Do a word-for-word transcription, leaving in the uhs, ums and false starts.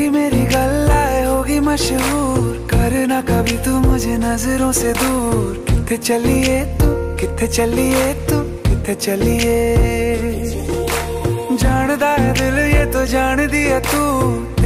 तेरी मेरी गल्लाए होगी मशहूर, करना कभी तू मुझे नजरों से दूर। किथे चलिए तू, किथे चलिए तू, किथे चलिए। जानदा है दिल ये तो जान दिया तू,